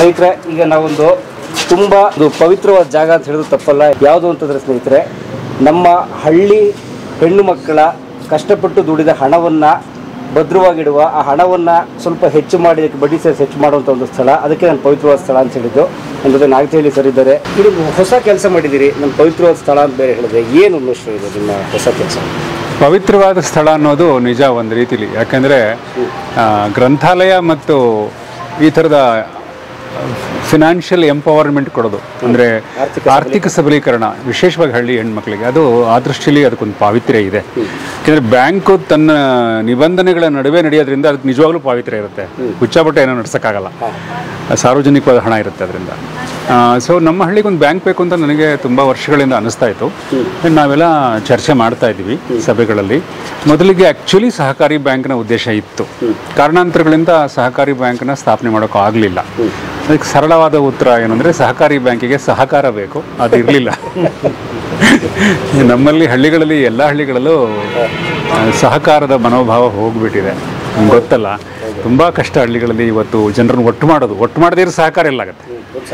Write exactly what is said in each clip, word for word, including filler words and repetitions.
ಸ್ನೇಹಿತರೆ, ಈಗ ನಾವೊಂದು ತುಂಬ ಅದು ಪವಿತ್ರವಾದ ಜಾಗ ಅಂತ ಹೇಳಿದ್ರು ತಪ್ಪಲ್ಲ. ಯಾವುದು ಅಂತಂದರೆ ಸ್ನೇಹಿತರೆ, ನಮ್ಮ ಹಳ್ಳಿ ಹೆಣ್ಣು ಮಕ್ಕಳ ಕಷ್ಟಪಟ್ಟು ದುಡಿದ ಹಣವನ್ನು ಭದ್ರವಾಗಿಡುವ, ಆ ಹಣವನ್ನು ಸ್ವಲ್ಪ ಹೆಚ್ಚು ಮಾಡಿ ಅದಕ್ಕೆ ಬಡ್ಡಿ ಸೇರಿಸಿ ಹೆಚ್ಚು ಮಾಡುವಂಥ ಒಂದು ಸ್ಥಳ. ಅದಕ್ಕೆ ನಾನು ಪವಿತ್ರವಾದ ಸ್ಥಳ ಅಂತ ಹೇಳಿದ್ದು. ನನ್ನ ಜೊತೆ ನಾಗತಿಹಳ್ಳಿ ಸರ್ ಇದ್ದಾರೆ. ಇದು ಹೊಸ ಕೆಲಸ ಮಾಡಿದ್ದೀರಿ, ನನ್ನ ಪವಿತ್ರವಾದ ಸ್ಥಳ ಅಂತ ಬೇರೆ ಹೇಳಿದ್ರೆ ಏನು ಅನ್ನೋಷ್ಟು ಇದೆ ನಿಮ್ಮ ಹೊಸ ಕೆಲಸ? ಪವಿತ್ರವಾದ ಸ್ಥಳ ಅನ್ನೋದು ನಿಜ ಒಂದು ರೀತಿಲಿ. ಯಾಕೆಂದರೆ ಗ್ರಂಥಾಲಯ ಮತ್ತು ಈ ಥರದ ಫಿನಾನ್ಷಿಯಲ್ ಎಂಪವರ್ಮೆಂಟ್ ಕೊಡೋದು, ಅಂದರೆ ಆರ್ಥಿಕ ಸಬಲೀಕರಣ, ವಿಶೇಷವಾಗಿ ಹಳ್ಳಿ ಹೆಣ್ಮಕ್ಳಿಗೆ, ಅದು ಆ ದೃಷ್ಟಿಯಲ್ಲಿ ಅದಕ್ಕೊಂದು ಪಾವಿತ್ರ್ಯ ಇದೆ. ಯಾಕೆಂದರೆ ಬ್ಯಾಂಕು ತನ್ನ ನಿಬಂಧನೆಗಳ ನಡುವೆ ನಡೆಯೋದ್ರಿಂದ ಅದಕ್ಕೆ ನಿಜವಾಗ್ಲೂ ಪಾವಿತ್ರ್ಯ ಇರುತ್ತೆ. ಹುಚ್ಚಾಬಟ್ಟೆ ಏನೋ ನಡ್ಸೋಕ್ಕಾಗಲ್ಲ, ಸಾರ್ವಜನಿಕವಾದ ಹಣ ಇರುತ್ತೆ ಅದರಿಂದ. ಸೊ ನಮ್ಮ ಹಳ್ಳಿಗೆ ಒಂದು ಬ್ಯಾಂಕ್ ಬೇಕು ಅಂತ ನನಗೆ ತುಂಬ ವರ್ಷಗಳಿಂದ ಅನ್ನಿಸ್ತಾ ಇತ್ತು. ನಾವೆಲ್ಲ ಚರ್ಚೆ ಮಾಡ್ತಾ ಇದ್ವಿ ಸಭೆಗಳಲ್ಲಿ. ಮೊದಲಿಗೆ ಆ್ಯಕ್ಚುಲಿ ಸಹಕಾರಿ ಬ್ಯಾಂಕ್ನ ಉದ್ದೇಶ ಇತ್ತು. ಕಾರಣಾಂತರಗಳಿಂದ ಸಹಕಾರಿ ಬ್ಯಾಂಕ್ನ ಸ್ಥಾಪನೆ ಮಾಡೋಕ್ಕೂ ಆಗಲಿಲ್ಲ. ಅದಕ್ಕೆ ಸರಳವಾದ ಉತ್ತರ ಏನಂದರೆ, ಸಹಕಾರಿ ಬ್ಯಾಂಕಿಗೆ ಸಹಕಾರ ಬೇಕು, ಅದು ಇರಲಿಲ್ಲ. ನಮ್ಮಲ್ಲಿ ಹಳ್ಳಿಗಳಲ್ಲಿ ಎಲ್ಲ ಹಳ್ಳಿಗಳಲ್ಲೂ ಸಹಕಾರದ ಮನೋಭಾವ ಹೋಗಿಬಿಟ್ಟಿದೆ, ಗೊತ್ತಲ್ಲ. ತುಂಬ ಕಷ್ಟ ಹಳ್ಳಿಗಳಲ್ಲಿ ಇವತ್ತು ಜನರನ್ನು ಒಟ್ಟು ಮಾಡೋದು. ಒಟ್ಟು ಮಾಡದೇ ಇರೋ ಸಹಕಾರ ಎಲ್ಲ ಆಗುತ್ತೆ.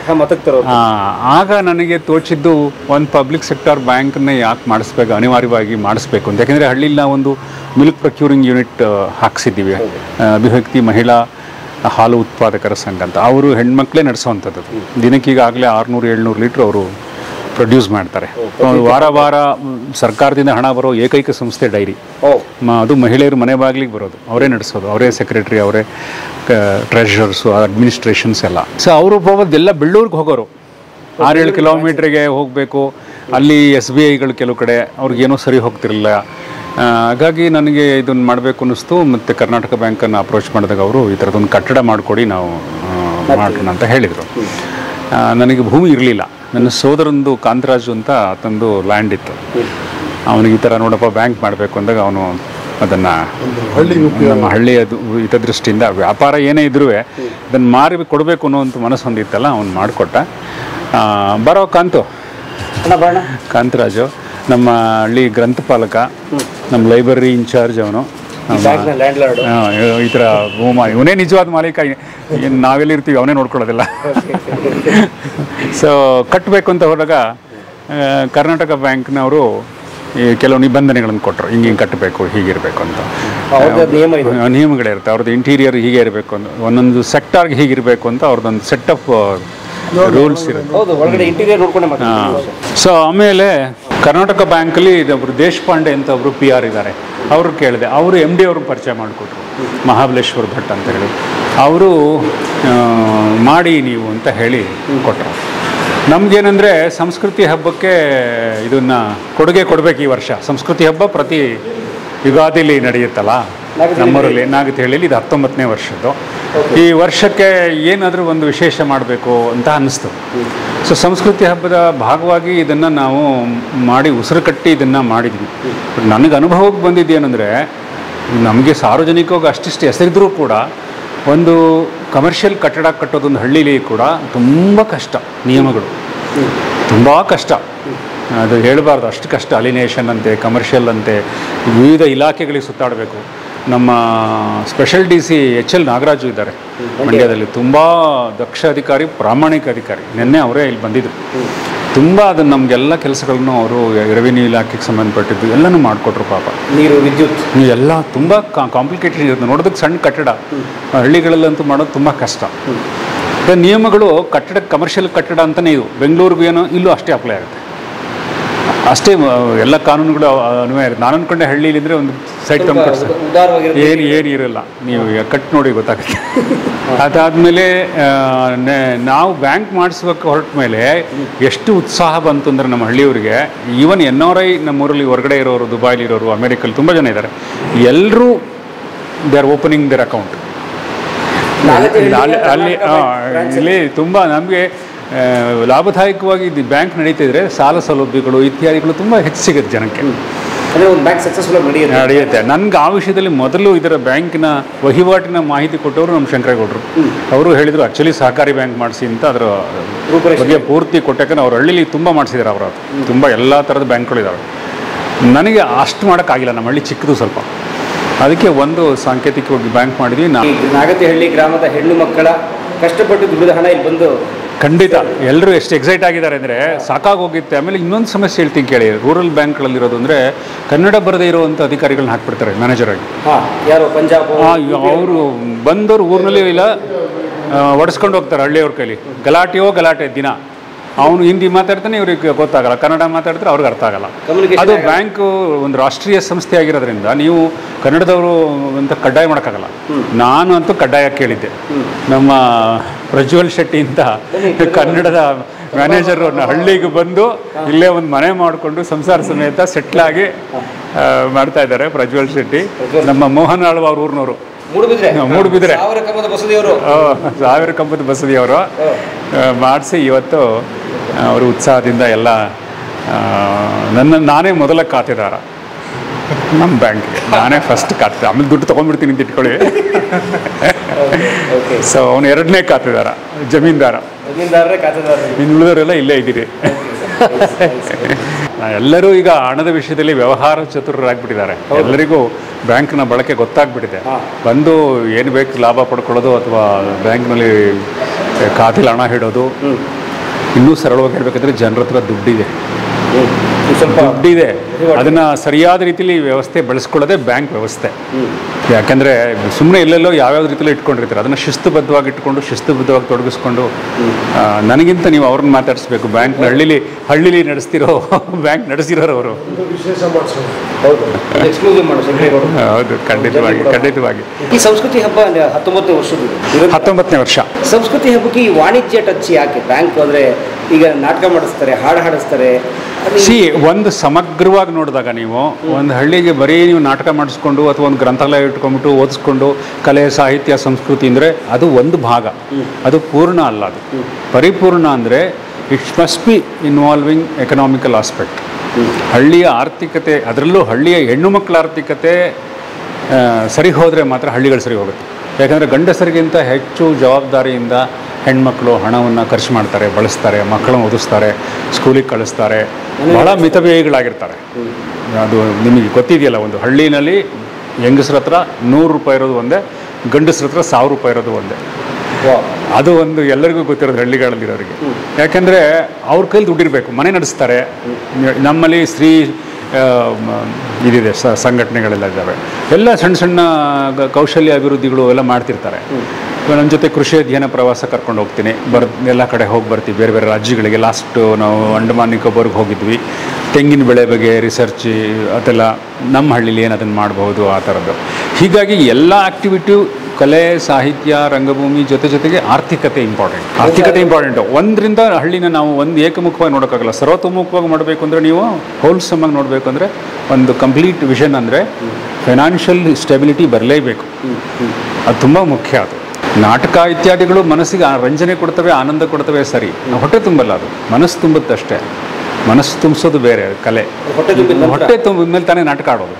ಆಗ ನನಗೆ ತೋಚಿದ್ದು ಒಂದು ಪಬ್ಲಿಕ್ ಸೆಕ್ಟರ್ ಬ್ಯಾಂಕನ್ನೇ ಯಾಕೆ ಮಾಡಿಸ್ಬೇಕು, ಅನಿವಾರ್ಯವಾಗಿ ಮಾಡಿಸ್ಬೇಕು ಅಂತ. ಯಾಕೆಂದರೆ ಹಳ್ಳಿಲಿ ನಾವೊಂದು ಮಿಲ್ಕ್ ಪ್ರೊಕ್ಯೂರಿಂಗ್ ಯೂನಿಟ್ ಹಾಕ್ಸಿದ್ದೀವಿ, ಅಭಿವ್ಯಕ್ತಿ ಮಹಿಳಾ ಹಾಲು ಉತ್ಪಾದಕರ ಸಂಘ ಅಂತ. ಅವರು ಹೆಣ್ಮಕ್ಳೇ ನಡೆಸೋವಂಥದ್ದು. ದಿನಕ್ಕೀಗಾಗಲೇ ಆರುನೂರು ಏಳ್ನೂರು ಲೀಟ್ರ್ ಅವರು ಪ್ರೊಡ್ಯೂಸ್ ಮಾಡ್ತಾರೆ. ವಾರ ವಾರ ಸರ್ಕಾರದಿಂದ ಹಣ ಬರೋ ಏಕೈಕ ಸಂಸ್ಥೆ ಡೈರಿ. ಅದು ಮಹಿಳೆಯರು ಮನೆ ಬಾಗಿಲಿಗೆ ಬರೋದು, ಅವರೇ ನಡೆಸೋದು, ಅವರೇ ಸೆಕ್ರೆಟರಿ, ಅವರೇ ಟ್ರೆಷರರ್ಸು, ಅಡ್ಮಿನಿಸ್ಟ್ರೇಷನ್ಸ್ ಎಲ್ಲ. ಸೊ ಅವರು ಹೋಗೋದೆಲ್ಲ ಬೆಳ್ಳೂರಿಗೆ ಹೋಗೋರು. ಆರೇಳು ಕಿಲೋಮೀಟ್ರಿಗೆ ಹೋಗಬೇಕು. ಅಲ್ಲಿ ಎಸ್ ಬಿ ಐಗಳು ಕೆಲವು ಕಡೆ ಅವ್ರಿಗೇನೋ ಸರಿ ಹೋಗ್ತಿರಲಿಲ್ಲ. ಹಾಗಾಗಿ ನನಗೆ ಇದನ್ನು ಮಾಡಬೇಕು ಅನ್ನಿಸ್ತು. ಮತ್ತು ಕರ್ನಾಟಕ ಬ್ಯಾಂಕನ್ನು ಅಪ್ರೋಚ್ ಮಾಡಿದಾಗ ಅವರು ಈ ಥರದೊಂದು ಕಟ್ಟಡ ಮಾಡಿಕೊಡಿ, ನಾವು ಮಾಡೋಣ ಅಂತ ಹೇಳಿದರು. ನನಗೆ ಭೂಮಿ ಇರಲಿಲ್ಲ. ನನ್ನ ಸೋದರಂದು ಕಾಂತರಾಜು ಅಂತ ತಂದು ಲ್ಯಾಂಡ್ ಇತ್ತು. ಅವನಿಗೆ ಈ ಥರ ನೋಡಪ್ಪ ಬ್ಯಾಂಕ್ ಮಾಡಬೇಕು ಅಂದಾಗ ಅವನು ಅದನ್ನು ನಮ್ಮ ಹಳ್ಳಿಯದು ಹಿತದೃಷ್ಟಿಯಿಂದ ವ್ಯಾಪಾರ ಏನೇ ಇದ್ರೂ ಇದನ್ನು ಮಾರಿ ಕೊಡಬೇಕು ಅನ್ನೋವಂಥ ಮನಸ್ಸು ಹೊಂದಿತ್ತಲ್ಲ, ಅವನು ಮಾಡಿಕೊಟ್ಟ. ಬರೋ ಕಾಂತು ಕಾಂತರಾಜು ನಮ್ಮ ಹಳ್ಳಿ ಗ್ರಂಥಪಾಲಕ, ನಮ್ಮ ಲೈಬ್ರರಿ ಇನ್ಚಾರ್ಜ್ ಅವನು. ಈ ಥರ ಭೂಮ ಇವನೇ ನಿಜವಾದ ಮಾಲೀಕ. ನಾವೆಲ್ಲಿರ್ತೀವಿ ಅವನೇ ನೋಡ್ಕೊಳ್ಳೋದಿಲ್ಲ. ಸೊ ಕಟ್ಟಬೇಕು ಅಂತ ಹೋದಾಗ ಕರ್ನಾಟಕ ಬ್ಯಾಂಕ್ನವರು ಈ ಕೆಲವು ನಿಬಂಧನೆಗಳನ್ನು ಕೊಟ್ಟರು. ಹಿಂಗೆ ಹಿಂಗೆ ಕಟ್ಟಬೇಕು, ಹೀಗಿರಬೇಕು ಅಂತ ನಿಯಮಗಳಿರುತ್ತೆ. ಅವ್ರದ್ದು ಇಂಟೀರಿಯರ್ ಹೀಗೆ ಇರಬೇಕು ಅಂತ, ಒಂದೊಂದು ಸೆಕ್ಟಾರ್ಗೆ ಹೀಗಿರಬೇಕು ಅಂತ ಅವ್ರದ್ದೊಂದು ಸೆಟ್ ಆಫ್ ರೂಲ್ಸ್ ಇರುತ್ತೆ. ಸೊ ಆಮೇಲೆ ಕರ್ನಾಟಕ ಬ್ಯಾಂಕಲ್ಲಿ ಒಬ್ಬರು ದೇಶಪಾಂಡೆ ಅಂತ ಒಬ್ಬರು ಪಿ ಆರ್ ಇದ್ದಾರೆ. ಅವರು ಕೇಳಿದೆ, ಅವರು ಎಮ್ ಡಿ ಅವ್ರಿಗೆ ಪರಿಚಯ ಮಾಡಿಕೊಟ್ರು, ಮಹಾಬಲೇಶ್ವರ್ ಭಟ್ ಅಂತ ಹೇಳಿ. ಅವರು ಮಾಡಿ ನೀವು ಅಂತ ಹೇಳಿ ಕೊಟ್ಟರು. ನಮಗೇನೆಂದರೆ ಸಂಸ್ಕೃತಿ ಹಬ್ಬಕ್ಕೆ ಇದನ್ನು ಕೊಡುಗೆ ಕೊಡಬೇಕು. ಈ ವರ್ಷ ಸಂಸ್ಕೃತಿ ಹಬ್ಬ ಪ್ರತಿ ಯುಗಾದಿಲಿ ನಡೆಯುತ್ತಲ್ಲ ನಮ್ಮೂರಲ್ಲಿ, ನಾಗತಿಹಳ್ಳಿಯಲ್ಲಿ. ಇದು ಹತ್ತೊಂಬತ್ತನೇ ವರ್ಷದ್ದು. ಈ ವರ್ಷಕ್ಕೆ ಏನಾದರೂ ಒಂದು ವಿಶೇಷ ಮಾಡಬೇಕು ಅಂತ ಅನ್ನಿಸ್ತು. ಸೊ ಸಂಸ್ಕೃತಿ ಹಬ್ಬದ ಭಾಗವಾಗಿ ಇದನ್ನು ನಾವು ಮಾಡಿ ಉಸಿರು ಕಟ್ಟಿ ಇದನ್ನು ಮಾಡಿದ್ವಿ. ನನಗೆ ಅನುಭವಕ್ಕೆ ಬಂದಿದ್ದೇನೆಂದರೆ, ನಮಗೆ ಸಾರ್ವಜನಿಕವಾಗಿ ಅಷ್ಟಿಷ್ಟು ಹೆಸರಿದ್ರೂ ಕೂಡ ಒಂದು ಕಮರ್ಷಿಯಲ್ ಕಟ್ಟಡ ಕಟ್ಟೋದೊಂದು ಹಳ್ಳಿಲಿ ಕೂಡ ತುಂಬ ಕಷ್ಟ. ನಿಯಮಗಳು ತುಂಬ ಕಷ್ಟ, ಅದು ಹೇಳಬಾರ್ದು, ಅಷ್ಟು ಕಷ್ಟ. ಅಲಿನೇಷನ್ ಅಂತೆ, ಕಮರ್ಷಿಯಲ್ ಅಂತೆ, ವಿವಿಧ ಇಲಾಖೆಗಳಿಗೆ ಸುತ್ತಾಡಬೇಕು. ನಮ್ಮ special D C H L Nagaraju ಇದ್ದಾರೆ ಮಂಡ್ಯದಲ್ಲಿ, ತುಂಬ ದಕ್ಷ ಅಧಿಕಾರಿ, ಪ್ರಾಮಾಣಿಕ ಅಧಿಕಾರಿ. ನಿನ್ನೆ ಅವರೇ ಇಲ್ಲಿ ಬಂದಿದ್ದರು. ತುಂಬ ಅದನ್ನು ನಮಗೆಲ್ಲ ಕೆಲಸಗಳನ್ನು ಅವರು ರೆವಿನ್ಯೂ ಇಲಾಖೆಗೆ ಸಂಬಂಧಪಟ್ಟಿದ್ದು ಎಲ್ಲನೂ ಮಾಡಿಕೊಟ್ರು. ಪಾಪ ನೀರು, ವಿದ್ಯುತ್ ಎಲ್ಲ ತುಂಬ ಕಾಂಪ್ಲಿಕೇಟೆಡ್ ಇರುತ್ತೆ. ನೋಡೋದಕ್ಕೆ ಸಣ್ಣ ಕಟ್ಟಡ, ಹಳ್ಳಿಗಳಲ್ಲಂತೂ ಮಾಡೋದು ತುಂಬ ಕಷ್ಟ. ನಿಯಮಗಳು ಕಟ್ಟಡಕ್ಕೆ, ಕಮರ್ಷಿಯಲ್ ಕಟ್ಟಡ ಅಂತಲೇ ಇದು. ಬೆಂಗಳೂರಿಗೂ ಏನೋ ಇಲ್ಲೂ ಅಷ್ಟೇ ಅಪ್ಲೈ ಆಗುತ್ತೆ, ಅಷ್ಟೇ ಎಲ್ಲ ಕಾನೂನುಗಳು ಅನ್ವಯ ಇರುತ್ತೆ. ನಾನು ಅಂದ್ಕೊಂಡೆ ಹಳ್ಳಿಲಿದ್ರೆ ಒಂದು ಸೈಟ್ ತಂದು ಕಟ್ಸ ಏನು ಏನು ಇರಲ್ಲ, ನೀವು ಕಟ್ ನೋಡಿ ಗೊತ್ತಾಗುತ್ತೆ. ಅದಾದಮೇಲೆ ನಾವು ಬ್ಯಾಂಕ್ ಮಾಡಿಸ್ಬೇಕು ಹೊರಟ ಮೇಲೆ ಎಷ್ಟು ಉತ್ಸಾಹ ಬಂತು ಅಂದರೆ ನಮ್ಮ ಹಳ್ಳಿಯವರಿಗೆ. ಈವನ್ ಎನ್ ಆರ್ ಐ ನಮ್ಮೂರಲ್ಲಿ ಹೊರಗಡೆ ಇರೋರು, ದುಬೈಲಿ ಇರೋರು, ಅಮೇರಿಕಲ್ಲಿ ತುಂಬ ಜನ ಇದ್ದಾರೆ. ಎಲ್ಲರೂ they are opening their account ಅಲ್ಲಿ. ಇಲ್ಲಿ ತುಂಬ ನಮಗೆ ಲಾಭದಾಯಕವಾಗಿ ಇದು ಬ್ಯಾಂಕ್ ನಡೀತಿದ್ರೆ ಸಾಲ ಸೌಲಭ್ಯಗಳು ಇತ್ಯಾದಿಗಳು ತುಂಬ ಹೆಚ್ಚು ಸಿಗುತ್ತೆ ಜನಕ್ಕೆ. ನಡೆಯುತ್ತೆ. ನನಗೆ ಆ ವಿಷಯದಲ್ಲಿ ಮೊದಲು ಇದರ ಬ್ಯಾಂಕಿನ ವಹಿವಾಟಿನ ಮಾಹಿತಿ ಕೊಟ್ಟವರು ನಮ್ಮ ಶಂಕರೇಗೌಡರು. ಅವರು ಹೇಳಿದರು ಆ್ಯಕ್ಚುಲಿ ಸಹಕಾರಿ ಬ್ಯಾಂಕ್ ಮಾಡಿಸಿ ಅಂತ. ಅದರ ಬಗ್ಗೆ ಪೂರ್ತಿ ಕೊಟ್ಟಕ್ಕೆ ಅವ್ರ ಹಳ್ಳಿಲಿ ತುಂಬ ಮಾಡಿಸಿದ್ದಾರೆ. ಅವರು ತುಂಬ ಎಲ್ಲ ಥರದ ಬ್ಯಾಂಕ್ಗಳಿದ್ದಾವೆ. ನನಗೆ ಅಷ್ಟು ಮಾಡೋಕ್ಕಾಗಿಲ್ಲ, ನಮ್ಮ ಹಳ್ಳಿ ಚಿಕ್ಕದು ಸ್ವಲ್ಪ. ಅದಕ್ಕೆ ಒಂದು ಸಾಂಕೇತಿಕವಾಗಿ ಬ್ಯಾಂಕ್ ಮಾಡಿದ್ವಿ. ನಾಗತಿಹಳ್ಳಿ ಗ್ರಾಮದ ಹೆಣ್ಣು ಮಕ್ಕಳ ಕಷ್ಟಪಟ್ಟು ದುಡಿದ ಹಣ ಇಲ್ಲಿ ಬಂದು ಖಂಡಿತ ಎಲ್ಲರೂ ಎಷ್ಟು ಎಕ್ಸೈಟ್ ಆಗಿದ್ದಾರೆ ಅಂದರೆ ಸಾಕಾಗೋಗಿತ್ತೆ. ಆಮೇಲೆ ಇನ್ನೊಂದು ಸಮಸ್ಯೆ ಹೇಳ್ತೀನಿ ಕೇಳಿ, ರೂರಲ್ ಬ್ಯಾಂಕ್ಗಳಲ್ಲಿರೋದು ಅಂದರೆ ಕನ್ನಡ ಬರದೇ ಇರುವಂಥ ಅಧಿಕಾರಿಗಳನ್ನ ಹಾಕ್ಬಿಡ್ತಾರೆ ಮ್ಯಾನೇಜರ್ ಆಗಿ. ಯಾರು ಪಂಜಾಬ್ ಅವರು ಬಂದವರು ಊರಿನಲ್ಲಿ ಇಲ್ಲ ಒಡಿಸ್ಕೊಂಡು ಹೋಗ್ತಾರೆ ಹಳ್ಳಿಯವ್ರ ಕೈಲಿ. ಗಲಾಟೆಯೋ ಗಲಾಟೆ ದಿನ. ಅವನು ಹಿಂದಿ ಮಾತಾಡ್ತಾನೆ, ಇವ್ರಿಗೆ ಗೊತ್ತಾಗಲ್ಲ. ಕನ್ನಡ ಮಾತಾಡಿದ್ರೆ ಅವ್ರಿಗೆ ಅರ್ಥ ಆಗಲ್ಲ. ಅದು ಬ್ಯಾಂಕು ಒಂದು ರಾಷ್ಟ್ರೀಯ ಸಂಸ್ಥೆ ಆಗಿರೋದ್ರಿಂದ ನೀವು ಕನ್ನಡದವರು ಅಂತ ಕಡ್ಡಾಯ ಮಾಡೋಕ್ಕಾಗಲ್ಲ. ನಾನು ಅಂತೂ ಕಡ್ಡಾಯ ಕೇಳಿದ್ದೆ. ನಮ್ಮ ಪ್ರಜ್ವಲ್ ಶೆಟ್ಟಿ ಅಂತ ಕನ್ನಡದ ಮ್ಯಾನೇಜರು ಹಳ್ಳಿಗೆ ಬಂದು ಇಲ್ಲೇ ಒಂದು ಮನೆ ಮಾಡಿಕೊಂಡು ಸಂಸಾರ ಸಮೇತ ಸೆಟ್ಲಾಗಿ ಮಾಡ್ತಾ ಇದ್ದಾರೆ ಪ್ರಜ್ವಲ್ ಶೆಟ್ಟಿ. ನಮ್ಮ ಮೋಹನ್ ಆಳ್ವ ಅವ್ರ ಊರಿನವರು, ಮೂಡುಬಿದ್ರೆ ಸಾವಿರ ಕಂಬದ ಬಸದಿಯವರು ಮಾಡಿಸಿ ಇವತ್ತು ಅವರು ಉತ್ಸಾಹದಿಂದ ಎಲ್ಲ ನನ್ನ ನಾನೇ ಮೊದಲ ಖಾತೆದಾರ ನಮ್ಮ ಬ್ಯಾಂಕ್ಗೆ. ನಾನೇ ಫಸ್ಟ್ ಖಾತೆ, ಆಮೇಲೆ ದುಡ್ಡು ತೊಗೊಂಡ್ಬಿಡ್ತೀನಿ ಅಂತ ಇಟ್ಕೊಳ್ಳಿ. ಸೊ ಅವನು ಎರಡನೇ ಖಾತೆದಾರ, ಜಮೀನ್ದಾರ. ಇನ್ನು ಉಳಿದವರೆಲ್ಲ ಇಲ್ಲೇ ಇದ್ದೀರಿ. ಎಲ್ಲರೂ ಈಗ ಹಣದ ವಿಷಯದಲ್ಲಿ ವ್ಯವಹಾರ ಚತುರರಾಗ್ಬಿಟ್ಟಿದ್ದಾರೆ. ಎಲ್ಲರಿಗೂ ಬ್ಯಾಂಕ್ನ ಬಳಕೆ ಗೊತ್ತಾಗ್ಬಿಟ್ಟಿದೆ. ಬಂದು ಏನು ಬೇಕು ಲಾಭ ಪಡ್ಕೊಳ್ಳೋದು ಅಥವಾ ಬ್ಯಾಂಕ್ನಲ್ಲಿ ಖಾತೆಲಿ ಹಣ ಇಡೋದು. ಇನ್ನೂ ಸರಳವಾಗಿ ಹೇಳ್ಬೇಕಂದ್ರೆ ಜನರ ಹತ್ರ ದುಡ್ಡಿದೆ, ಸ್ವಲ್ಪ ದುಡ್ಡಿದೆ, ಅದನ್ನು ಸರಿಯಾದ ರೀತಿಯಲ್ಲಿ ವ್ಯವಸ್ಥೆ ಬಳಸ್ಕೊಳ್ಳೋದೇ ಬ್ಯಾಂಕ್ ವ್ಯವಸ್ಥೆ. ಯಾಕಂದರೆ ಸುಮ್ಮನೆ ಎಲ್ಲೆಲ್ಲೋ ಯಾವ್ಯಾವ ರೀತಿಯಲ್ಲಿ ಇಟ್ಕೊಂಡಿರ್ತಾರೆ, ಅದನ್ನು ಶಿಸ್ತುಬದ್ಧವಾಗಿ ಇಟ್ಕೊಂಡು ಶಿಸ್ತುಬದ್ಧವಾಗಿ ತೊಡಗಿಸ್ಕೊಂಡು ನನಗಿಂತ ನೀವು ಅವ್ರನ್ನ ಮಾತಾಡಿಸ್ಬೇಕು. ಬ್ಯಾಂಕ್ನ ಹಳ್ಳಿಲಿ ಹಳ್ಳಿಲಿ ನಡೆಸ್ತಿರೋ ಬ್ಯಾಂಕ್ ನಡೆಸಿರೋರು ಅವರು. ಹೌದು, ಖಂಡಿತವಾಗಿ ಖಂಡಿತವಾಗಿ. ಈ ಸಂಸ್ಕೃತಿ ಹಬ್ಬ ಹತ್ತೊಂಬತ್ತನೇ ವರ್ಷದ ಹತ್ತೊಂಬತ್ತನೇ ವರ್ಷ ಸಂಸ್ಕೃತಿ ಹಬ್ಬಕ್ಕೆ ಈ ವಾಣಿಜ್ಯ ಟಚ್ ಯಾಕೆ? ಬ್ಯಾಂಕ್ ಅಂದರೆ ಈಗ ನಾಟಕ ಮಾಡಿಸ್ತಾರೆ, ಹಾಡು ಹಾಡಿಸ್ತಾರೆ. ಸಿ ಒಂದು ಸಮಗ್ರವಾಗಿ ನೋಡಿದಾಗ ನೀವು ಒಂದು ಹಳ್ಳಿಗೆ ಬರೀ ನೀವು ನಾಟಕ ಮಾಡಿಸ್ಕೊಂಡು ಅಥವಾ ಒಂದು ಗ್ರಂಥಾಲಯ ಇಟ್ಕೊಂಡ್ಬಿಟ್ಟು ಓದಿಸ್ಕೊಂಡು ಕಲೆ ಸಾಹಿತ್ಯ ಸಂಸ್ಕೃತಿ ಅಂದರೆ ಅದು ಒಂದು ಭಾಗ, ಅದು ಪೂರ್ಣ ಅಲ್ಲ. ಅದು ಪರಿಪೂರ್ಣ ಅಂದರೆ it's must be involving economical aspect. ಹಳ್ಳಿಯ ಆರ್ಥಿಕತೆ, ಅದರಲ್ಲೂ ಹಳ್ಳಿಯ ಹೆಣ್ಣು ಮಕ್ಕಳ ಆರ್ಥಿಕತೆ ಸರಿ ಹೋದರೆ ಮಾತ್ರ ಹಳ್ಳಿಗಳು ಸರಿ ಹೋಗುತ್ತೆ. ಯಾಕಂದರೆ ಗಂಡಸರಿಗಿಂತ ಹೆಚ್ಚು ಜವಾಬ್ದಾರಿಯಿಂದ ಹೆಣ್ಮಕ್ಳು ಹಣವನ್ನು ಖರ್ಚು ಮಾಡ್ತಾರೆ, ಬಳಸ್ತಾರೆ, ಮಕ್ಕಳನ್ನು ಓದಿಸ್ತಾರೆ, ಸ್ಕೂಲಿಗೆ ಕಳಿಸ್ತಾರೆ, ಬಹಳ ಮಿತವ್ಯಯಿಗಳಾಗಿರ್ತಾರೆ. ಅದು ನಿಮಗೆ ಗೊತ್ತಿದೆಯಲ್ಲ, ಒಂದು ಹಳ್ಳಿನಲ್ಲಿ ಹೆಂಗಸ್ರ ಹತ್ರ ನೂರು ರೂಪಾಯಿ ಇರೋದು ಒಂದೇ, ಗಂಡಸ್ರ ಹತ್ರ ಸಾವಿರ ರೂಪಾಯಿ ಇರೋದು ಒಂದೇ. ಅದು ಒಂದು ಎಲ್ಲರಿಗೂ ಗೊತ್ತಿರೋದು ಹಳ್ಳಿಗಳಲ್ಲಿರೋರಿಗೆ. ಯಾಕೆಂದರೆ ಅವ್ರ ಕೈಲಿ ದುಡ್ಡಿರಬೇಕು, ಮನೆ ನಡೆಸ್ತಾರೆ. ನಮ್ಮಲ್ಲಿ ಸ್ತ್ರೀ ಇದಿದೆ, ಸ ಸಂಘಟನೆಗಳೆಲ್ಲ ಇದ್ದಾವೆ. ಎಲ್ಲ ಸಣ್ಣ ಸಣ್ಣ ಕೌಶಲ್ಯ ಅಭಿವೃದ್ಧಿಗಳು ಎಲ್ಲ ಮಾಡ್ತಿರ್ತಾರೆ. ನನ್ನ ಜೊತೆ ಕೃಷಿ ಅಧ್ಯಯನ ಪ್ರವಾಸ ಕರ್ಕೊಂಡು ಹೋಗ್ತೀನಿ, ಬರ್ ಎಲ್ಲ ಕಡೆ ಹೋಗಿ ಬರ್ತೀವಿ, ಬೇರೆ ಬೇರೆ ರಾಜ್ಯಗಳಿಗೆ. ಲಾಸ್ಟು ನಾವು ಅಂಡಮಾನ್ ನಿಕೋಬಾರ್ಗೆ ಹೋಗಿದ್ವಿ. ತೆಂಗಿನ ಬೆಳೆ ಬಗ್ಗೆ ರಿಸರ್ಚ್ ಅದೆಲ್ಲ ನಮ್ಮ ಹಳ್ಳಿಲಿ ಏನು ಅದನ್ನು ಮಾಡ್ಬೋದು ಆ ಥರದ್ದು. ಹೀಗಾಗಿ ಎಲ್ಲ ಆ್ಯಕ್ಟಿವಿಟಿ, ಕಲೆ ಸಾಹಿತ್ಯ ರಂಗಭೂಮಿ ಜೊತೆ ಜೊತೆಗೆ ಆರ್ಥಿಕತೆ ಇಂಪಾರ್ಟೆಂಟ್. ಆರ್ಥಿಕತೆ ಇಂಪಾರ್ಟೆಂಟು. ಒಂದರಿಂದ ಹಳ್ಳಿನ ನಾವು ಒಂದು ಏಕಮುಖವಾಗಿ ನೋಡೋಕ್ಕಾಗಲ್ಲ. ಸರ್ವತೋಮುಖವಾಗಿ ಮಾಡಬೇಕು ಅಂದರೆ ನೀವು ಹೋಲ್ಸಮ್ ಆಗಿ ನೋಡಬೇಕು ಅಂದರೆ ಒಂದು ಕಂಪ್ಲೀಟ್ ವಿಷನ್ ಅಂದರೆ ಫೈನಾನ್ಷಿಯಲ್ ಸ್ಟೆಬಿಲಿಟಿ ಬರಲೇಬೇಕು. ಅದು ತುಂಬ ಮುಖ್ಯ. ಅದು ನಾಟಕ ಇತ್ಯಾದಿಗಳು ಮನಸ್ಸಿಗೆ ರಂಜನೆ ಕೊಡ್ತವೆ, ಆನಂದ ಕೊಡ್ತವೆ, ಸರಿ. ಹೊಟ್ಟೆ ತುಂಬಲ್ಲ, ಅದು ಮನಸ್ಸು ತುಂಬುತ್ತಷ್ಟೇ. ಮನಸ್ಸು ತುಂಬಿಸೋದು ಬೇರೆ ಕಲೆ. ಹೊಟ್ಟೆ ತುಂಬಿದ ಮೇಲೆ ತಾನೇ ನಾಟಕ ಆಡೋದು.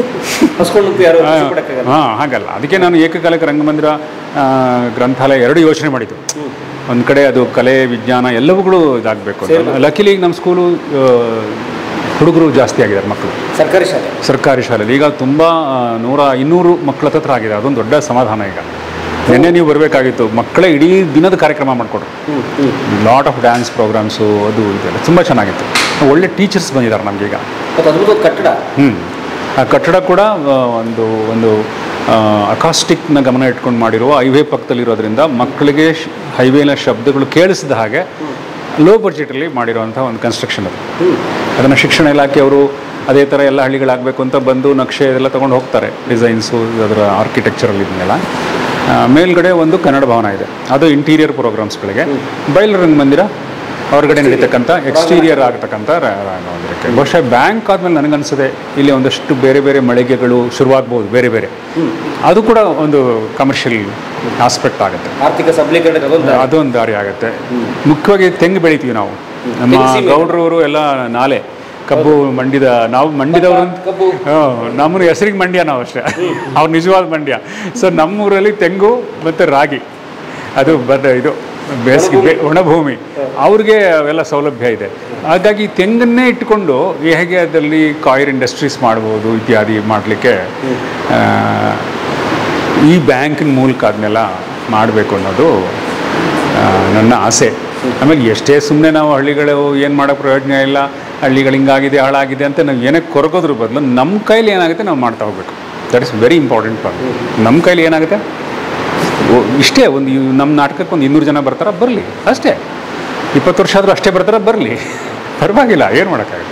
ಹಾಂ, ಹಾಗಲ್ಲ. ಅದಕ್ಕೆ ನಾನು ಏಕಕಾಲಿಕ ರಂಗಮಂದಿರ ಗ್ರಂಥಾಲಯ ಎರಡು ಯೋಚನೆ ಮಾಡಿದ್ದು. ಒಂದು ಕಡೆ ಅದು ಕಲೆ ವಿಜ್ಞಾನ ಎಲ್ಲವುಗಳು ಇದಾಗಬೇಕು ಅಂತ. ಲಕಿಲಿ ನಮ್ಮ ಸ್ಕೂಲು ಹುಡುಗರು ಜಾಸ್ತಿ ಆಗಿದ್ದಾರೆ, ಮಕ್ಕಳು. ಸರ್ಕಾರಿ ಶಾಲೆ ಸರ್ಕಾರಿ ಶಾಲೆಯಲ್ಲಿ ಈಗ ತುಂಬ ನೂರ ಇನ್ನೂರು ಮಕ್ಕಳ ಹತ್ರ ಆಗಿದೆ. ಅದೊಂದು ದೊಡ್ಡ ಸಮಾಧಾನ. ಈಗ ನಿನ್ನೆ ನೀವು ಬರಬೇಕಾಗಿತ್ತು, ಮಕ್ಕಳೇ ಇಡೀ ದಿನದ ಕಾರ್ಯಕ್ರಮ ಮಾಡಿಕೊಡ್ರು. ಲಾಟ್ ಆಫ್ ಡ್ಯಾನ್ಸ್ ಪ್ರೋಗ್ರಾಮ್ಸು ಅದು ಇದೆಲ್ಲ ತುಂಬ ಚೆನ್ನಾಗಿತ್ತು. ಒಳ್ಳೆ ಟೀಚರ್ಸ್ ಬಂದಿದ್ದಾರೆ ನಮಗೀಗ. ಕಟ್ಟಡ ಹ್ಞೂ ಆ ಕಟ್ಟಡ ಕೂಡ ಒಂದು ಒಂದು ಅಕಾಸ್ಟಿಕ್ನ ಗಮನ ಇಟ್ಕೊಂಡು ಮಾಡಿರುವ ಹೈವೇ ಪಕ್ಕದಲ್ಲಿರೋದ್ರಿಂದ ಮಕ್ಕಳಿಗೆ ಹೈವೇನ ಶಬ್ದಗಳು ಕೇಳಿಸಿದ ಹಾಗೆ ಲೋ ಬಡ್ಜೆಟಲ್ಲಿ ಮಾಡಿರುವಂಥ ಒಂದು ಕನ್ಸ್ಟ್ರಕ್ಷನ್ ಅದು. ಅದನ್ನು ಶಿಕ್ಷಣ ಇಲಾಖೆಯವರು ಅದೇ ಥರ ಎಲ್ಲ ಹಳ್ಳಿಗಳಾಗಬೇಕು ಅಂತ ಬಂದು ನಕ್ಷೆ ಇದೆಲ್ಲ ತೊಗೊಂಡು ಹೋಗ್ತಾರೆ, ಡಿಸೈನ್ಸು ಅದರ ಆರ್ಕಿಟೆಕ್ಚರಲ್ಲಿ ಇದನ್ನೆಲ್ಲ. ಮೇಲ್ಗಡೆ ಒಂದು ಕನ್ನಡ ಭವನ ಇದೆ, ಅದು ಇಂಟೀರಿಯರ್ ಪ್ರೋಗ್ರಾಮ್ಸ್ಗಳಿಗೆ. ಬಯಲು ರಂಗಮಂದಿರ ಹೊರಗಡೆ ನಡೀತಕ್ಕಂಥ ಎಕ್ಸ್ಟೀರಿಯರ್ ಆಗ್ತಕ್ಕಂಥ ರಂಗಮಂದಿರಕ್ಕೆ. ಬಹುಶಃ ಬ್ಯಾಂಕ್ ಆದಮೇಲೆ ನನಗನ್ನಿಸಿದೆ ಇಲ್ಲಿ ಒಂದಷ್ಟು ಬೇರೆ ಬೇರೆ ಮಳಿಗೆಗಳು ಶುರುವಾಗ್ಬೋದು, ಬೇರೆ ಬೇರೆ. ಅದು ಕೂಡ ಒಂದು ಕಮರ್ಷಿಯಲ್ ಆಸ್ಪೆಕ್ಟ್ ಆಗುತ್ತೆ, ಆರ್ಥಿಕ ಸಬಲೀಕರಣ ಅದೊಂದು ದಾರಿ ಆಗುತ್ತೆ. ಮುಖ್ಯವಾಗಿ ತೆಂಗು ಬೆಳಿತೀವಿ ನಾವು. ನಮ್ಮ ಗೌಡ್ರವರು ಎಲ್ಲ ನಾಲೆ ಕಬ್ಬು ಮಂಡಿದ, ನಾವು ಮಂಡಿದವರು. ನಮ್ಮೂರು ಹೆಸರಿಗೆ ಮಂಡ್ಯ ನಾವು ಅಷ್ಟೇ, ಅವ್ರು ನಿಜವಾದ ಮಂಡ್ಯ. ಸೊ ನಮ್ಮೂರಲ್ಲಿ ತೆಂಗು ಮತ್ತು ರಾಗಿ ಅದು ಬದ ಇದು ಬೇಸಿಗೆ ಒಣಭೂಮಿ, ಅವ್ರಿಗೆ ಅವೆಲ್ಲ ಸೌಲಭ್ಯ ಇದೆ. ಹಾಗಾಗಿ ತೆಂಗನ್ನೇ ಇಟ್ಕೊಂಡು ಹೇಗೆ ಅದರಲ್ಲಿ ಕಾಯಿರ್ ಇಂಡಸ್ಟ್ರೀಸ್ ಮಾಡ್ಬೋದು ಇತ್ಯಾದಿ ಮಾಡಲಿಕ್ಕೆ ಈ ಬ್ಯಾಂಕಿನ ಮೂಲಕ ಅದನ್ನೆಲ್ಲ ಮಾಡಬೇಕು ಅನ್ನೋದು ನನ್ನ ಆಸೆ. ಆಮೇಲೆ ಎಷ್ಟೇ ಸುಮ್ಮನೆ ನಾವು ಹಳ್ಳಿಗಳು ಏನು ಮಾಡೋ ಪ್ರಯೋಜನ ಇಲ್ಲ, ಹಳ್ಳಿಗಳು ಹಿಂಗಾಗಿದೆ ಹಾಳಾಗಿದೆ ಅಂತ ನಾವು ಏನೇ ಕೊರಗೋದ್ರ ಬದಲು ನಮ್ಮ ಕೈಲಿ ಏನಾಗುತ್ತೆ ನಾವು ಮಾಡ್ತಾ ಹೋಗ್ಬೇಕು. That is very important part. ನಮ್ಮ ಕೈಲಿ ಏನಾಗುತ್ತೆ ಇಷ್ಟೇ, ಒಂದು ನಮ್ಮ ನಾಟಕಕ್ಕೆ ಒಂದು ಇನ್ನೂರು ಜನ ಬರ್ತಾರ ಬರಲಿ ಅಷ್ಟೇ, ಇಪ್ಪತ್ತು ವರ್ಷ ಆದರೂ ಅಷ್ಟೇ ಬರ್ತಾರ ಬರಲಿ, ಪರವಾಗಿಲ್ಲ, ಏನು ಮಾಡೋಕ್ಕಾಗುತ್ತೆ.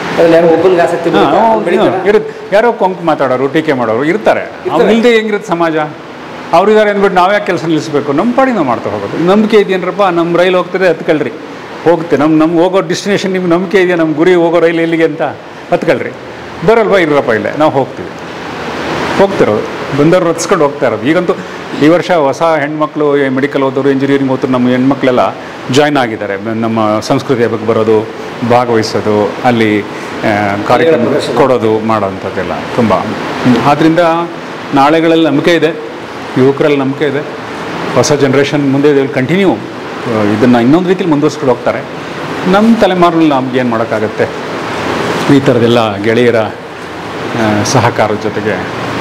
ಯಾರೋ ಕೊಂಕು ಮಾತಾಡೋರು, ಟೀಕೆ ಮಾಡೋರು ಇರ್ತಾರೆ. ಅವ್ರು ಇಲ್ಲದೆ ಹೆಂಗಿರುತ್ತೆ ಸಮಾಜ? ಅವ್ರಿದ್ದಾರೆ ಅಂದ್ಬಿಟ್ಟು ನಾವು ಯಾಕೆ ಕೆಲಸ ನಿಲ್ಲಿಸ್ಬೇಕು? ನಮ್ಮ ಪಾಡಿ ನಾವು ಮಾಡ್ತಾ ಹೋಗೋದು. ನಂಬಿಕೆ ಇದೆಯೇನಪ್ಪ, ನಮ್ಮ ರೈಲು ಹೋಗ್ತದೆ ಹತ್ಕೊಳ್ರಿ, ಹೋಗುತ್ತೆ. ನಮ್ಮ ನಮ್ಗೆ ಹೋಗೋ ಡೆಸ್ಟಿನೇಷನ್ ನಿಮ್ಗೆ ನಂಬಿಕೆ ಇದೆಯಾ, ನಮ್ಮ ಗುರಿ ಹೋಗೋ ರೈಲು ಎಲ್ಲಿಗೆ ಅಂತ ಹತ್ಕೊಳ್ರಿ. ಬರಲ್ವಾ? ಇರಪ್ಪ ಇಲ್ಲೇ ನಾವು ಹೋಗ್ತೀವಿ, ಹೋಗ್ತಿರೋದು, ಬಂದವ್ರು ರತ್ಸ್ಕೊಂಡು ಹೋಗ್ತಾ ಇರೋದು. ಈಗಂತೂ ಈ ವರ್ಷ ಹೊಸ ಹೆಣ್ಮಕ್ಳು ಮೆಡಿಕಲ್ ಓದೋರು, ಇಂಜಿನಿಯರಿಂಗ್ ಓದೋರು ನಮ್ಮ ಹೆಣ್ಮಕ್ಳೆಲ್ಲ ಜಾಯ್ನ್ ಆಗಿದ್ದಾರೆ. ನಮ್ಮ ಸಂಸ್ಕೃತಿಯ ಬಗ್ಗೆ ಬರೋದು, ಭಾಗವಹಿಸೋದು, ಅಲ್ಲಿ ಕಾರ್ಯಕ್ರಮ ಕೊಡೋದು, ಮಾಡೋವಂಥದ್ದೆಲ್ಲ ತುಂಬ. ಆದ್ದರಿಂದ ನಾಳೆಗಳಲ್ಲಿ ನಂಬಿಕೆ ಇದೆ, ಯುವಕರಲ್ಲಿ ನಂಬಿಕೆ ಇದೆ. ಹೊಸ ಜನ್ರೇಷನ್ ಮುಂದೆ ಕಂಟಿನ್ಯೂ ಇದನ್ನು ಇನ್ನೊಂದು ರೀತಿಯಲ್ಲಿ ಮುಂದುವರ್ಸ್ಕೊಂಡು ಹೋಗ್ತಾರೆ. ನಮ್ಮ ತಲೆಮಾರಲ್ಲಿ ನಮ್ಗೆ ಏನು ಮಾಡೋಕ್ಕಾಗತ್ತೆ? ಈ ಥರದ್ದೆಲ್ಲ ಗೆಳೆಯರ ಸಹಕಾರದ ಜೊತೆಗೆ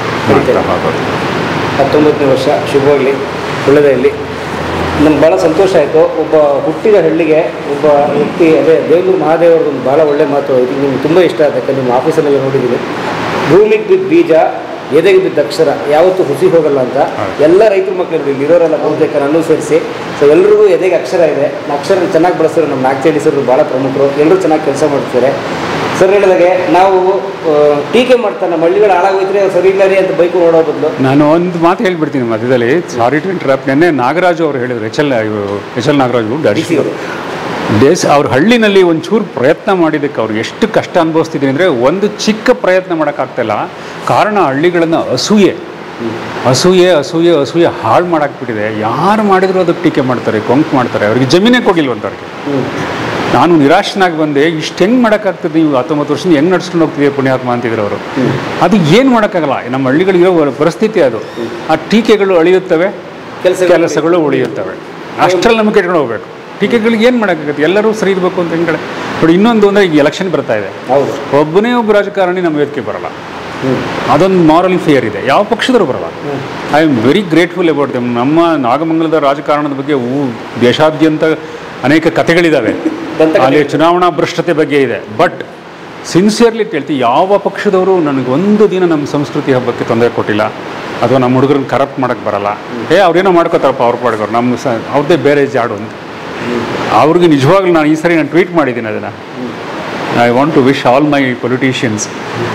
ಹತ್ತೊಂಬತ್ತನೇ ವರ್ಷ ಶುಭವಾಗಲಿ, ಒಳ್ಳೆಯದಾಗಲಿ. ನಮ್ಗೆ ಭಾಳ ಸಂತೋಷ ಆಯಿತು. ಒಬ್ಬ ಹುಟ್ಟಿದ ಹಳ್ಳಿಗೆ ಒಬ್ಬ ವ್ಯಕ್ತಿ, ಅದೇ ದೇವೂರು ಮಹಾದೇವರದೊಂದು ಭಾಳ ಒಳ್ಳೆ ಮಾತು ಇದು ನಿಮ್ಗೆ ತುಂಬ ಇಷ್ಟ ಆಗುತ್ತೆ. ಯಾಕಂದರೆ ನಿಮ್ಮ ಆಫೀಸಲ್ಲೆಲ್ಲ ನೋಡಿದ್ದೀನಿ, ಭೂಮಿಗೆ ಬಿದ್ದ ಬೀಜ ಎದೆಗೆ ಬಿದ್ದ ಅಕ್ಷರ ಯಾವತ್ತೂ ಹುಸಿ ಹೋಗಲ್ಲ ಅಂತ. ಎಲ್ಲ ರೈತರ ಮಕ್ಕಳು ಇಲ್ಲಿ ಇರೋರೆಲ್ಲ ಬಹುತೇಕ ನಾನು ಸೇರಿಸಿ, ಸೊ ಎಲ್ರಿಗೂ ಎದೆಗೆ ಅಕ್ಷರ ಇದೆ. ಅಕ್ಷರ ಚೆನ್ನಾಗಿ ಬಳಸ್ತಾರೆ. ನಮ್ಮ ನಾಗಚಂಡಿ ಸರ್ ಭಾಳ ಪ್ರಮುಖರು, ಎಲ್ಲರೂ ಚೆನ್ನಾಗಿ ಕೆಲಸ ಮಾಡ್ತಾರೆ. ಸರ್ ಹೇಳಿದಾಗೆ ನಾವು ಟೀಕೆ ಮಾಡ್ತಾರೆ, ನಮ್ಮ ಹಳ್ಳಿಗಳು ಹಾಳಾಗೋಯ್ತಾರೆ, ಸರಿ ಇಲ್ಲ ರೀ ಅಂತ ಬೈಕು ನೋಡೋ ಬದಲು. ನಾನು ಒಂದು ಮಾತು ಹೇಳ್ಬಿಡ್ತೀನಿ ಮಧ್ಯದಲ್ಲಿ, ಸಾರಿ ಟು ಇಂಟರಪ್ಟ್. ನೆನ್ನೆ ನಾಗರಾಜು ಅವರು ಹೇಳಿದ್ರು, H L H L Nagaraju D C ಅವರು ದೇಶ ಅವ್ರ ಹಳ್ಳಿನಲ್ಲಿ ಒಂಚೂರು ಪ್ರಯತ್ನ ಮಾಡಿದ್ದಕ್ಕೆ ಅವ್ರು ಎಷ್ಟು ಕಷ್ಟ ಅನುಭವಿಸ್ತಿದ್ದೀನಿ ಅಂದರೆ, ಒಂದು ಚಿಕ್ಕ ಪ್ರಯತ್ನ ಮಾಡೋಕ್ಕಾಗ್ತಾಯಿಲ್ಲ. ಕಾರಣ ಹಳ್ಳಿಗಳನ್ನು ಅಸೂಯೆ ಅಸೂಯೆ ಅಸೂಯೆ ಅಸೂಯೆ ಹಾಳು ಮಾಡಾಕ್ಬಿಟ್ಟಿದೆ. ಯಾರು ಮಾಡಿದ್ರು ಅದಕ್ಕೆ ಟೀಕೆ ಮಾಡ್ತಾರೆ, ಕೊಂಕು ಮಾಡ್ತಾರೆ. ಅವ್ರಿಗೆ ಜಮೀನೇ ಕೊಡಿಲ್ವಂತವ್ರಿಗೆ. ನಾನು ನಿರಾಶನಾಗಿ ಬಂದೆ, ಇಷ್ಟು ಹೆಂಗೆ ಮಾಡೋಕ್ಕಾಗ್ತದೆ? ನೀವು ಹತ್ತೊಂಬತ್ತು ವರ್ಷದಿಂದ ಹೆಂಗೆ ನಡ್ಸ್ಕೊಂಡು ಹೋಗ್ತಿದ್ದೀವಿ ಪುಣ್ಯಾತ್ಮ ಅಂತಿದ್ರು ಅವರು. ಅದು ಏನು ಮಾಡೋಕ್ಕಾಗಲ್ಲ, ನಮ್ಮ ಹಳ್ಳಿಗಳಿರೋ ಪರಿಸ್ಥಿತಿ ಅದು. ಆ ಟೀಕೆಗಳು ಅಳಿಯುತ್ತವೆ, ಕೆಲಸ ಕೆಲಸಗಳು ಉಳಿಯುತ್ತವೆ. ಅಷ್ಟರಲ್ಲಿ ನಮಗೆ ಇಟ್ಕೊಂಡು ಹೋಗ್ಬೇಕು. ಟೀಕೆಗಳಿಗೆ ಏನು ಮಾಡೋಕ್ಕಾಗುತ್ತೆ? ಎಲ್ಲರೂ ಸರಿ ಇರಬೇಕು ಅಂತ ಹೆಂಗೆ ನೋಡಿ. ಇನ್ನೊಂದು ಅಂದರೆ ಈಗ ಎಲೆಕ್ಷನ್ ಬರ್ತಾ ಇದೆ, ಒಬ್ಬನೇ ಒಬ್ಬ ರಾಜಕಾರಣಿ ನಮ್ಮ ವೇದಿಕೆ ಬರಲ್ಲ. ಅದೊಂದು ಮಾರಲ್ ಫಿಯರ್ ಇದೆ, ಯಾವ ಪಕ್ಷದವರು ಬರಲ್ಲ. I am very grateful about them. ನಮ್ಮ ನಾಗಮಂಗಲದ ರಾಜಕಾರಣದ ಬಗ್ಗೆ ದೇಶಾದ್ಯಂತ ಅನೇಕ ಕಥೆಗಳಿದ್ದಾವೆ, ಅಲ್ಲಿ ಚುನಾವಣಾ ಭ್ರಷ್ಟತೆ ಬಗ್ಗೆ ಇದೆ. ಬಟ್ ಸಿನ್ಸಿಯರ್ಲಿ ಹೇಳ್ತೀವಿ, ಯಾವ ಪಕ್ಷದವರು ನನಗೊಂದು ದಿನ ನಮ್ಮ ಸಂಸ್ಕೃತಿ ಹಬ್ಬಕ್ಕೆ ತೊಂದರೆ ಕೊಟ್ಟಿಲ್ಲ, ಅಥವಾ ನಮ್ಮ ಹುಡುಗರನ್ನ ಕರಪ್ಟ್ ಮಾಡೋಕ್ಕೆ ಬರಲ್ಲ. ಏ ಅವ್ರೇನೋ ಮಾಡ್ಕೋತಾರಪ್ಪ ಅವ್ರ ಪಾಡ್ಗವ್ರು, ನಮ್ಮ ಸ ಅವ್ರದ್ದೇ ಬೇರೆ ಜಾಡು ಅಂತ. ಅವ್ರಿಗೆ ನಿಜವಾಗ್ಲೂ ನಾನು ಈ ಸರಿ ನಾನು ಟ್ವೀಟ್ ಮಾಡಿದ್ದೀನಿ ಅದನ್ನು. I want to wish all my politicians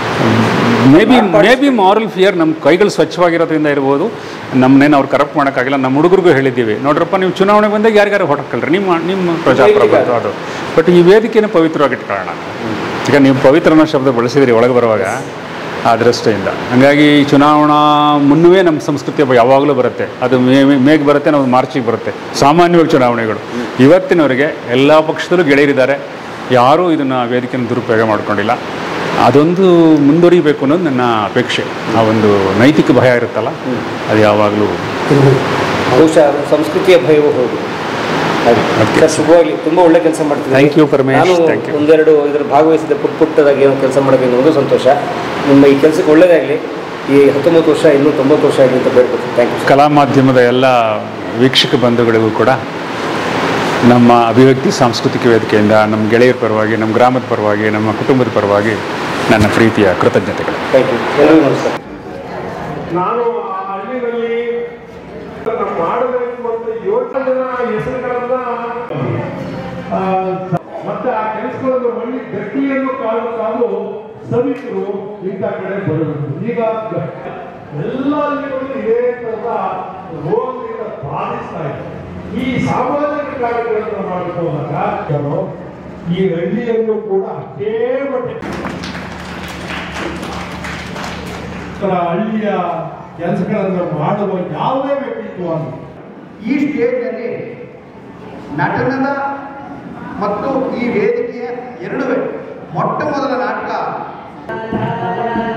maybe maybe moral fear. ನಮ್ಮ ಕೈಗಳು ಸ್ವಚ್ಛವಾಗಿರೋದ್ರಿಂದ ಇರ್ಬೋದು, ನಮ್ಮನ್ನೇನು ಅವ್ರು ಕರಪ್ಟ್ ಮಾಡೋಕ್ಕಾಗಿಲ್ಲ. ನಮ್ಮ ಹುಡುಗರಿಗೂ ಹೇಳಿದ್ದೀವಿ, ನೋಡ್ರಪ್ಪ ನೀವು ಚುನಾವಣೆ ಬಂದಾಗ ಯಾರಿಗಾರು ಹೊಟ್ಟಕ್ಕಳ್ರಿ, ನಿಮ್ಮ ನಿಮ್ಮ ಪ್ರಜಾಪ್ರಭುತ್ವ ಅದು. ಬಟ್ ಈ ವೇದಿಕೆನ ಪವಿತ್ರವಾಗಿಟ್ಕೊಳ್ಳೋಣ. ಈಗ ನೀವು ಪವಿತ್ರ ಅನ್ನೋ ಶಬ್ದ ಬಳಸಿದ್ರಿ ಒಳಗೆ ಬರುವಾಗ ಆ ದೃಷ್ಟಿಯಿಂದ. ಹಾಗಾಗಿ ಚುನಾವಣಾ ಮುನ್ನವೇ ನಮ್ಮ ಸಂಸ್ಕೃತಿ ಹಬ್ಬ ಯಾವಾಗಲೂ ಬರುತ್ತೆ. ಅದು ಮೇ ಮೇಗೆ ಬರುತ್ತೆ, ನಾವು ಮಾರ್ಚಿಗೆ ಬರುತ್ತೆ ಸಾಮಾನ್ಯವಾಗಿ ಚುನಾವಣೆಗಳು. ಇವತ್ತಿನವರೆಗೆ ಎಲ್ಲ ಪಕ್ಷದಲ್ಲೂ ಗೆಳೆಯರಿದ್ದಾರೆ, ಯಾರೂ ಇದನ್ನು ವೇದಿಕೆಯನ್ನು ದುರುಪಯೋಗ ಮಾಡ್ಕೊಂಡಿಲ್ಲ. ಅದೊಂದು ಮುಂದುವರಿಬೇಕು ಅನ್ನೋದು ನನ್ನ ಅಪೇಕ್ಷೆ. ಆ ಒಂದು ನೈತಿಕ ಭಯ ಇರುತ್ತಲ್ಲ, ಅದು ಯಾವಾಗಲೂ ಬಹುಶಃ ಸಂಸ್ಕೃತಿಯ ಭಯವೂ ಹೌದು. ಶುಭವಾಗಿ ತುಂಬ ಒಳ್ಳೆ ಕೆಲಸ ಮಾಡ್ತೀನಿ. Thank you Paramesh. ನಾನು ಒಂದೆರಡು ಇದರ ಭಾಗವಹಿಸಿದ ಪುಟ್ಟ ಪುಟ್ಟದಾಗಿ ಏನೋ ಕೆಲಸ ಮಾಡಬೇಕು ಅನ್ನೋದು ಸಂತೋಷ. ನಿಮ್ಮ ಈ ಕೆಲಸಕ್ಕೆ ಒಳ್ಳೆಯದಾಗಲಿ. ಈ ಹತ್ತೊಂಬತ್ತು ವರ್ಷ ಇನ್ನೂ ತೊಂಬತ್ತು ವರ್ಷ ಆಗಲಿ ಅಂತ ಬೇಡ್ಕೊತೀನಿ. Thank you. ಕಲಾ ಮಾಧ್ಯಮದ ಎಲ್ಲ ವೀಕ್ಷಕ ಬಂಧುಗಳಿಗೂ ಕೂಡ ನಮ್ಮ ಅಭಿವ್ಯಕ್ತಿ ಸಾಂಸ್ಕೃತಿಕ ವೇದಿಕೆಯಿಂದ ನಮ್ಮ ಗೆಳೆಯರ ಪರವಾಗಿ, ನಮ್ಮ ಗ್ರಾಮದ ಪರವಾಗಿ, ನಮ್ಮ ಕುಟುಂಬದ ಪರವಾಗಿ ನನ್ನ ಪ್ರೀತಿಯ ಕೃತಜ್ಞತೆಗಳು. Thank you. ಎಲ್ಲರಿಗೂ ನಮಸ್ಕಾರ. ನಾನು ಆ ಹಳ್ಳಿನಲ್ಲಿ ಮಾಡಬೇಕು ಅಂತ ಯೋಚನೆ ಹೆಸರುಗಳನ್ನ ಮತ್ತೆ ಆ ಕೆಲಸಗಳನ್ನು ಒಳ್ಳೆ ಗಟ್ಟಿಯನ್ನು ಕಾದು ಕಾದು ಸಭಿಕರು ಇಂಥ ಕಡೆ ಬರಬೇಕು. ಈಗ ಎಲ್ಲ ಹಳ್ಳಿಗಳು ಇದೇ ತರದ ರೋಗದಿಂದ ಬಾಧಿಸ್ತಾ ಇದೆ. ಈ ಸಾಮಾಜಿಕ ಕಾರ್ಯಗಳನ್ನು ಮಾಡಿಕೊಂಡಾಗ ಈ ಹಳ್ಳಿಯನ್ನು ಕೂಡ ಅಷ್ಟೇ ಮಟ್ಟಿಗೆ ಹಳ್ಳಿಯ ಕೆಲಸಗಳನ್ನು ಮಾಡುವ ಯಾವುದೇ ವ್ಯಕ್ತಿತ್ವ ಈ ಸ್ಟೇಜ್ನಲ್ಲಿ ನಟನದ ಮತ್ತು ಈ ವೇದಿಕೆಯ ಎರಡುವೆ ಮೊಟ್ಟ ಮೊದಲ ನಾಟಕ